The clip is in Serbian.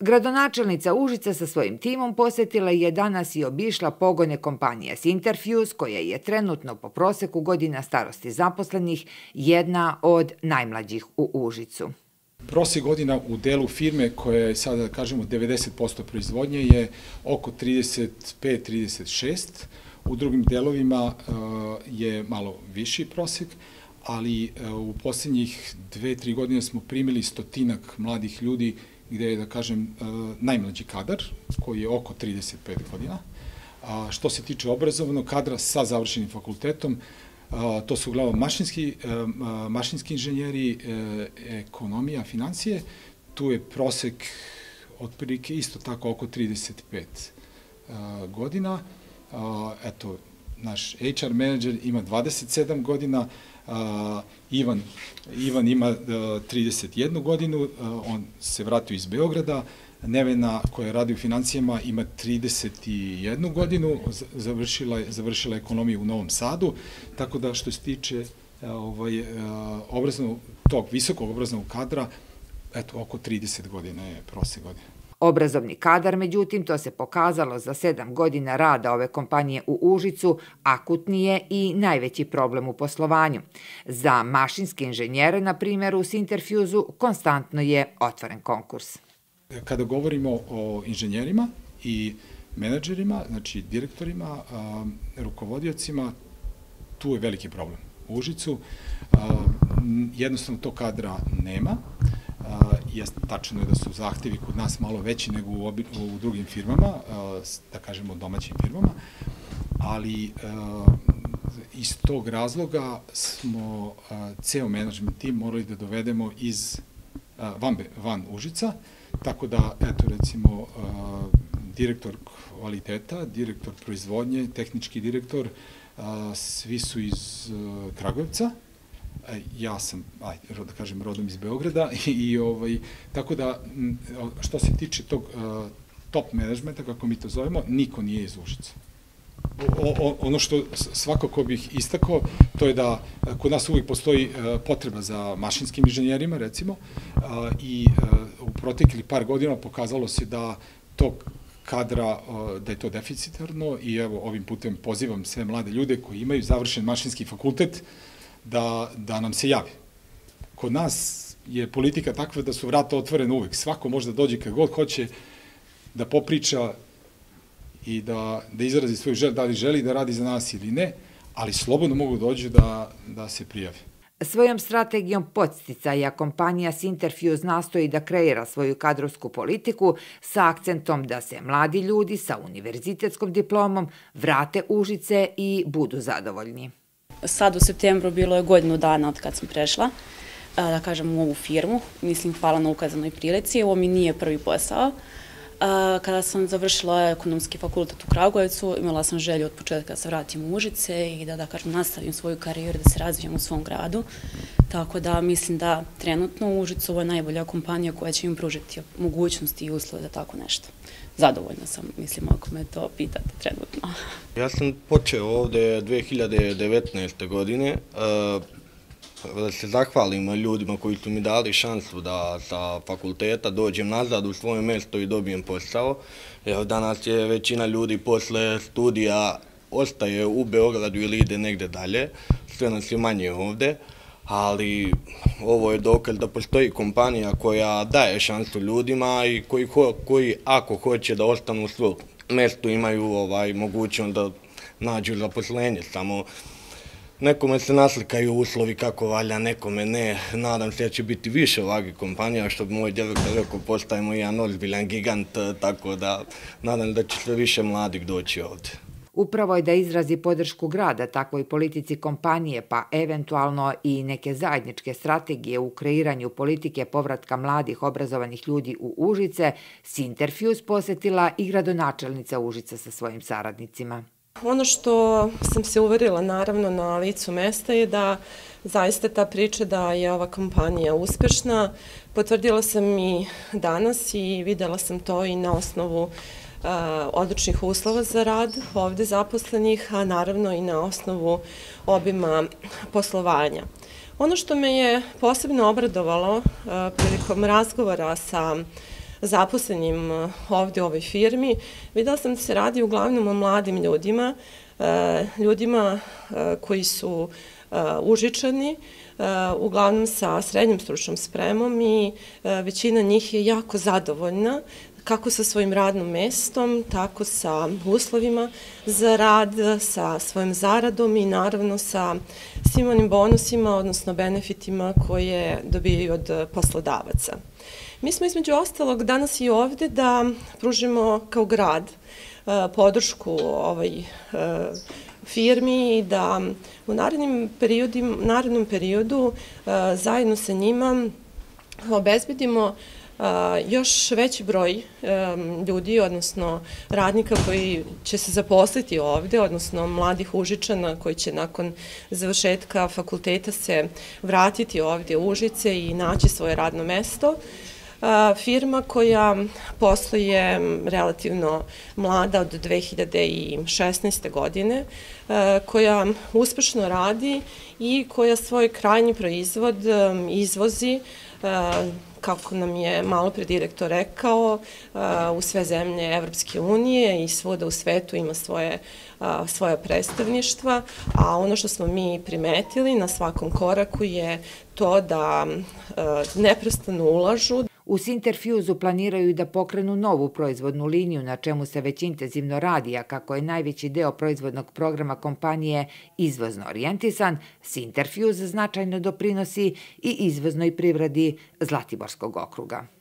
Gradonačelnica Užica sa svojim timom posetila je danas i obišla pogone kompanije Sinterfuse, koja je trenutno po proseku godina starosti zaposlenih jedna od najmlađih u Užicu. Prosek godina u delu firme koja je sada, da kažemo, 90% proizvodnje je oko 35-36. U drugim delovima je malo viši prosek, ali u posljednjih 2-3 godine smo primili 100 mladih ljudi gde je, da kažem, najmlađi kadar, koji je oko 35 godina. Što se tiče obrazovnog kadra sa završenim fakultetom, to su uglavnom mašinski inženjeri, ekonomija, financije. Tu je prosek otprilike isto tako oko 35 godina. Eto, naš HR menadžer ima 27 godina, Ivan ima 31 godinu, on se vratio iz Beograda, Nevena koja radi u financijama ima 31 godinu, završila ekonomiju u Novom Sadu, tako da što se tiče tog visokog obrazovnog kadra, eto, oko 30 godina je prosek godine. Obrazovni kadar, međutim, to se pokazalo za 7 godina rada ove kompanije u Užicu, akutni je i najveći problem u poslovanju. Za mašinske inženjere, na primjer, u Sinterfuse-u konstantno je otvoren konkurs. Kada govorimo o inženjerima i menadžerima, znači direktorima, rukovodiocima, tu je veliki problem. U Užicu jednostavno to kadra nema. Tačno je da su zahtevi kod nas malo veći nego u drugim firmama, da kažemo domaćim firmama, ali iz tog razloga smo ceo menadžment tim morali da dovedemo van Užica, tako da, eto, recimo, direktor kvaliteta, direktor proizvodnje, tehnički direktor, svi su iz Kragujevca. Ja sam, da kažem, rodom iz Beograda i tako da, što se tiče tog top menadžmenta, kako mi to zovemo, niko nije iz Užica. Ono što svakako bih istakao, to je da kod nas uvijek postoji potreba za mašinskim inženjerima, recimo, i u proteklih par godina pokazalo se da tog kadra, da je to deficitarno i evo, ovim putem pozivam sve mlade ljude koji imaju završen mašinski fakultet da nam se javi. Kod nas je politika takva da su vrata otvorena uvek. Svako može da dođe kad god hoće da popriča i da izrazi svoju želju, da li želi da radi za nas ili ne, ali slobodno mogu dođu da se prijave. Svojom strategijom podsticaja kompanija Sinterfuse nastoji da kreira svoju kadrovsku politiku sa akcentom da se mladi ljudi sa univerzitetskom diplomom vrate u Užice i budu zadovoljni. Sad u septembru bilo je godinu dana od kad sam prešla, da kažem, u ovu firmu. Mislim, hvala na ukazanoj prilici. Ovo mi nije prvi posao. Kada sam završila ekonomski fakultet u Kragujevcu, imala sam želju od početka da se vratim u Užice i da kažem, nastavim svoju karijeru, da se razvijem u svom gradu. Tako da mislim da trenutno u Užicu ovo je najbolja kompanija koja će im pružiti mogućnosti i uslove za tako nešto. Zadovoljna sam, mislim, ako me to pitate trenutno. Ja sam počeo ovde 2019. godine, da se zahvalim ljudima koji su mi dali šansu da sa fakulteta dođem nazad u svoje mesto i dobijem posao. Evo, danas je većina ljudi posle studija ostaje u Beogradu ili ide negde dalje, sve nas je manje ovde, ali ovo je dokaz da postoji kompanija koja daje šansu ljudima i koji ako hoće da ostanu u svom mestu imaju mogućnost da nađu zaposlenje. Samo nekome se naslikaju uslovi kako valja, nekome ne. Nadam se da će biti više ovakvih kompanija, što bi moj direktor rekao, postajemo jedan ozbiljan gigant, tako da nadam da će sve više mladih doći ovde. Upravo je da izrazi podršku grada takvoj politici kompanije, pa eventualno i neke zajedničke strategije u kreiranju politike povratka mladih obrazovanih ljudi u Užice, Sinterfuse posetila i gradonačelnica Užica sa svojim saradnicima. Ono što sam se uverila, naravno, na licu mesta je da zaista ta priča da je ova kompanija uspešna. Potvrdila sam i danas i videla sam to i na osnovu odličnih uslova za rad ovde zaposlenih, a naravno i na osnovu obima poslovanja. Ono što me je posebno obradovalo prilikom razgovora sa zaposlenim ovde u ovoj firmi, videla sam da se radi uglavnom o mladim ljudima, ljudima koji su Užičani, uglavnom sa srednjom stručnom spremom i većina njih je jako zadovoljna kako sa svojim radnom mestom, tako sa uslovima za rad, sa svojom zaradom i naravno sa svim onim bonusima, odnosno benefitima koje dobijaju od poslodavaca. Mi smo između ostalog danas i ovde da pružimo kao grad podršku ovoj firmi i da u narednom periodu zajedno sa njima obezbedimo još veći broj ljudi, odnosno radnika koji će se zaposliti ovde, odnosno mladih Užičana koji će nakon završetka fakulteta se vratiti ovde u Užice i naći svoje radno mesto. Firma koja posluje relativno mlada od 2016. godine, koja uspešno radi i koja svoj krajnji proizvod izvozi, kako nam je malo pre direktor rekao, u sve zemlje Evropske unije i svuda u svetu ima svoja predstavništva, a ono što smo mi primetili na svakom koraku je to da neprestano ulažu. U Sinterfuse-u planiraju da pokrenu novu proizvodnu liniju na čemu se već intenzivno radi, a kako je najveći deo proizvodnog programa kompanije izvozno orijentisan, Sinterfuse značajno doprinosi i izvoznoj privredi Zlatiborskog okruga.